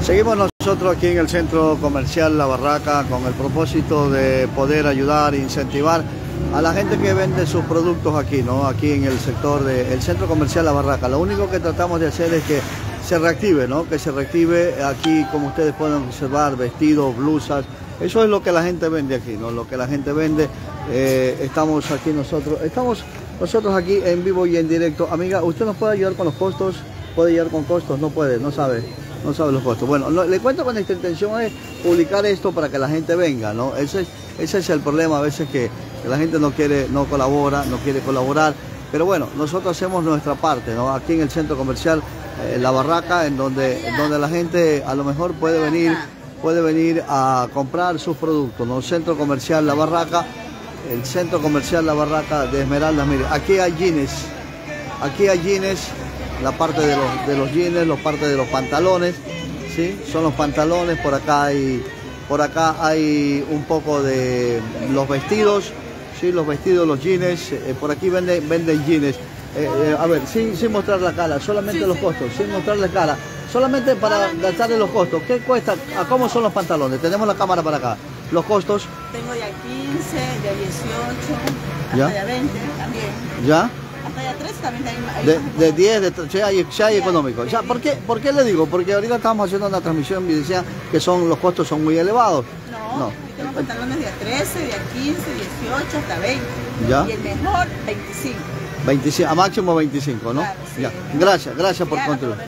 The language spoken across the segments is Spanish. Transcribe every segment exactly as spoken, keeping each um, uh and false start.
Seguimos nosotros aquí en el centro comercial La Barraca con el propósito de poder ayudar e incentivar a la gente que vende sus productos aquí, ¿no? Aquí en el sector del centro comercial La Barraca. Lo único que tratamos de hacer es que se reactive, ¿no? Que se reactive aquí, como ustedes pueden observar, vestidos, blusas. Eso es lo que la gente vende aquí, ¿no? Lo que la gente vende. Eh, estamos aquí nosotros, estamos nosotros aquí en vivo y en directo. Amiga, ¿usted nos puede ayudar con los costos? ¿Puede ayudar con costos? No puede, no sabe. No sabe los costos. Bueno, lo, le cuento con esta intención es publicar esto para que la gente venga, ¿no? Ese, ese es el problema a veces que, que la gente no quiere, no colabora, no quiere colaborar. Pero bueno, nosotros hacemos nuestra parte, ¿no? Aquí en el centro comercial eh, La Barraca, en donde, en donde la gente a lo mejor puede venir, puede venir a comprar sus productos, ¿no? Centro comercial La Barraca, el centro comercial La Barraca de Esmeraldas. Mire, aquí hay jeans, aquí hay jeans. La parte de los, de los jeans, la parte de los pantalones, ¿sí? Son los pantalones, por acá hay, por acá hay un poco de los vestidos, ¿sí? Los vestidos, los jeans, eh, por aquí venden, venden jeans. Eh, eh, a ver, sin, sin mostrar la cara, solamente sí, los sí. costos, sin mostrar la cara, solamente para gastarle los costos. ¿Qué cuesta? ¿A cómo son los pantalones? Tenemos la cámara para acá. Los costos. Tengo de quince, de dieciocho, hasta ¿ya? de veinte también. ¿Ya? Hasta de trece también hay, hay de, de diez, de ya hay, ya hay económico. Ya, ¿por qué, ¿Por qué le digo? Porque ahorita estamos haciendo una transmisión y decían que son, los costos son muy elevados. No, no. Tengo pantalones de trece, de quince, dieciocho, hasta veinte. ¿Ya? Y el mejor, veinticinco. veinticinco, a máximo veinticinco, ¿no? Claro, sí. Ya. Gracias, gracias por contribuir.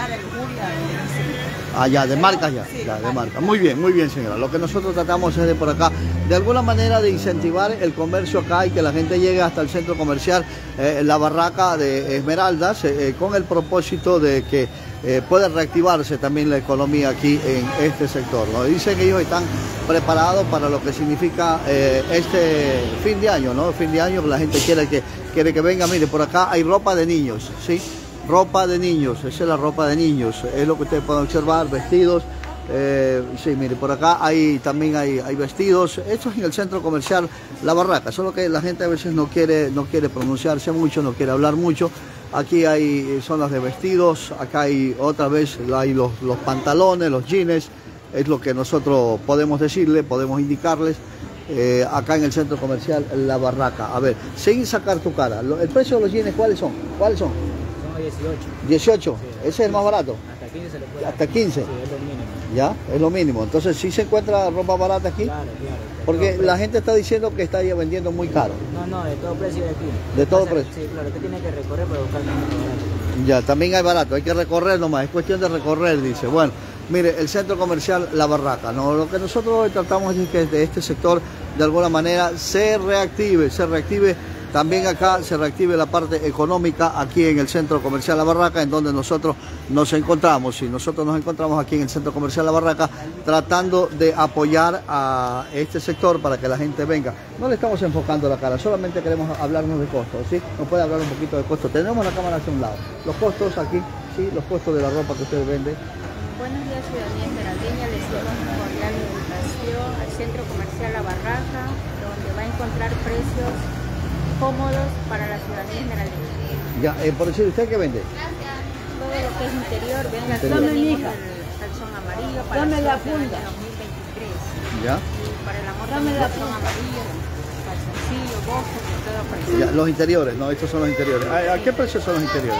Ah, ya, de marcas ya, sí, ya, de marca. Muy bien, muy bien, señora. Lo que nosotros tratamos es de por acá, de alguna manera de incentivar el comercio acá y que la gente llegue hasta el centro comercial eh, La Barraca de Esmeraldas, eh, con el propósito de que eh, pueda reactivarse también la economía aquí en este sector, ¿no? Dicen que ellos están preparados para lo que significa eh, este fin de año, ¿no? Fin de año que la gente quiere que, quiere que venga. Mire, por acá hay ropa de niños, ¿sí? Ropa de niños, esa es la ropa de niños, es lo que ustedes pueden observar, vestidos, eh, sí, mire, por acá hay, también hay, hay vestidos. Esto es en el centro comercial La Barraca, solo que la gente a veces no quiere, no quiere pronunciarse mucho, no quiere hablar mucho. Aquí hay zonas de vestidos, acá hay otra vez hay los, los pantalones, los jeans, es lo que nosotros podemos decirle, podemos indicarles. Eh, acá en el centro comercial La Barraca. A ver, sin sacar tu cara, el precio de los jeans, ¿cuáles son? ¿Cuáles son? dieciocho. dieciocho, sí. ¿Ese es el más barato? Hasta quince se le puede. Hasta quince. Sí, es lo mínimo. Ya, es lo mínimo. Entonces, ¿sí se encuentra ropa barata aquí? Claro, claro. Porque la gente está diciendo que está vendiendo muy caro. No, no, de todo precio de aquí. De todo precio. Sí, claro, usted tiene que recorrer para buscar el más barato. Ya, también hay barato, hay que recorrer nomás, es cuestión de recorrer, dice. Bueno, mire, el centro comercial La Barraca, ¿no? Lo que nosotros tratamos es que de este sector, de alguna manera, se reactive, se reactive. También acá se reactive la parte económica aquí en el centro comercial La Barraca, en donde nosotros nos encontramos. Y nosotros nos encontramos aquí en el centro comercial La Barraca tratando de apoyar a este sector para que la gente venga. No le estamos enfocando la cara, solamente queremos hablarnos de costos, ¿sí? Nos puede hablar un poquito de costos. Tenemos la cámara hacia un lado. Los costos aquí, ¿sí? Los costos de la ropa que ustedes venden. Buenos días, ciudadanía esmeraldeña. Les damos una cordial invitación al centro comercial La Barraca, donde va a encontrar precios cómodos para la ciudadanía esmeraldeña. Ya, eh, por decir, ¿usted qué vende? Todo lo que es interior, ven aquí Interior. tenemos el calzón amarillo para Dame la el funda. dos mil veintitrés. Ya. Y para el amor Dame también la calzón funda. amarillo, calzoncillo, boxer, de todo precio. Ya, los interiores, no, estos son los interiores. ¿A, a qué precio son los interiores?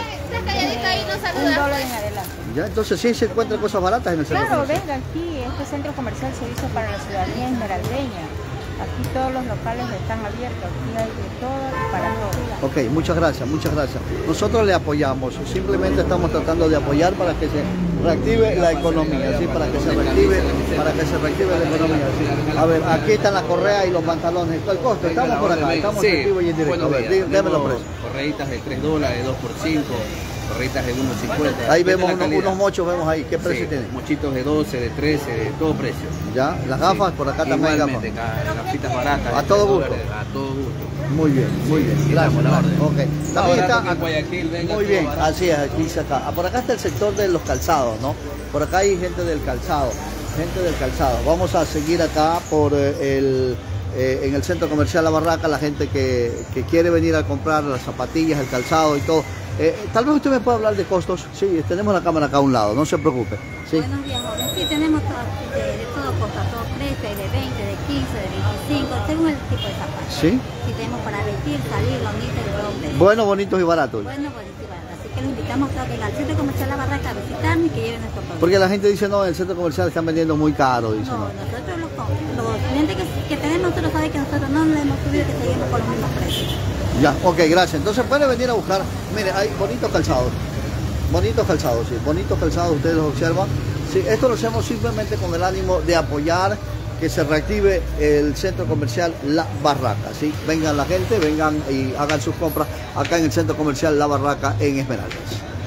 Un dólar en adelante. Ya, entonces sí se encuentran cosas baratas en el centro Claro, comercial. venga aquí, este centro comercial se hizo para la ciudadanía esmeraldeña. Aquí todos los locales están abiertos, aquí hay de todo y para todos. Ok, muchas gracias, muchas gracias. Nosotros le apoyamos, simplemente estamos tratando de apoyar para que se reactive la economía, ¿sí? Para que se reactive, para que se reactive la economía, ¿sí? A ver, aquí están las correas y los pantalones. ¿Cuál costo? Estamos por acá, estamos en vivo y en directo. A ver, déme los precios. Correitas de tres dólares, dos por cinco, correitas de uno cincuenta. Ahí vemos unos, unos mochos, vemos ahí. ¿Qué precio Sí, tienen? mochitos de doce, de trece, de todo precio. Ya, las gafas, por acá también hay gafas. Igualmente, ca- gafitas baratas. A de todo tres gusto. dólares, A todo gusto. Muy bien, muy bien. Sí, Gracias. estamos a la gracias. orden. Ok. También Ahora está en Guayaquil, venga, muy todo bien, barato. así es, aquí se acá. Ah, por acá está el sector de los calzados, ¿no? Por acá hay gente del calzado, gente del calzado. Vamos a seguir acá por eh, el eh, en el centro comercial La Barraca, la gente que, que quiere venir a comprar las zapatillas, el calzado y todo. Eh, tal vez usted me pueda hablar de costos. Sí, tenemos la cámara acá a un lado, no se preocupe. Sí. Buenos días, joven. Sí, tenemos todo, de, de todo costo, todo precio, hay de veinte, de quince, de veinticinco, según el tipo de zapatos. Sí. Sí, tenemos para vestir, salir, lonita y doble. Bueno, bonitos y baratos. Bueno, bonito y barato. Así que los invitamos a que vengan al Centro Comercial La Barraca a visitarnos y que lleven nuestro producto. Porque la gente dice, no, en el centro comercial están vendiendo muy caro. Dice, No, no. nosotros los, los clientes que, que tenemos, nosotros saben que nosotros no le hemos subido, que seguimos con los mismos precios. Ya, ok, gracias. Entonces puede venir a buscar, mire, hay bonitos calzados, bonitos calzados, sí, bonitos calzados, ustedes los observan. Sí, esto lo hacemos simplemente con el ánimo de apoyar que se reactive el centro comercial La Barraca, ¿sí? Vengan la gente, vengan y hagan sus compras acá en el centro comercial La Barraca en Esmeraldas.